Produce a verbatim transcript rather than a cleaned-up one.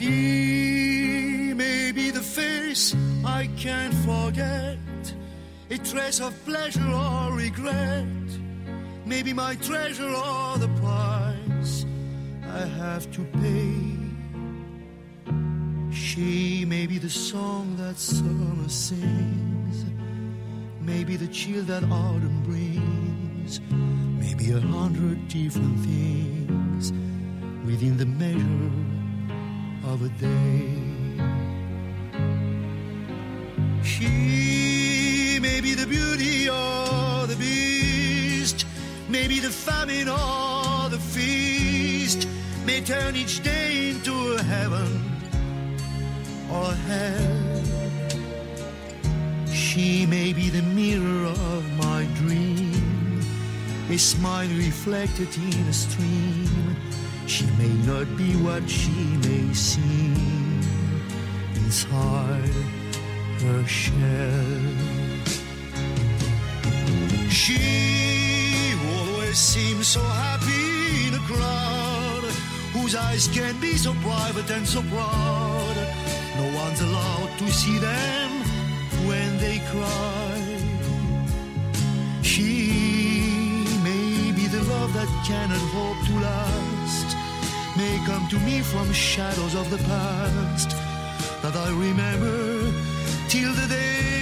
She may be the face I can't forget, a trace of pleasure or regret, maybe my treasure or the price I have to pay. She may be the song that summer sings, maybe the chill that autumn brings, maybe a hundred different things within the measure of a day. She may be the beauty or the beast, maybe the famine or the feast, may turn each day into a heaven or hell. She may be the mirror of my dream, a smile reflected in a stream. She may not be what she may seem inside her shell. She always seems so happy in a crowd, whose eyes can be so private and so proud. No one's allowed to see them when they cry. She may be the love that cannot hope to last, may come to me from shadows of the past that I remember till the day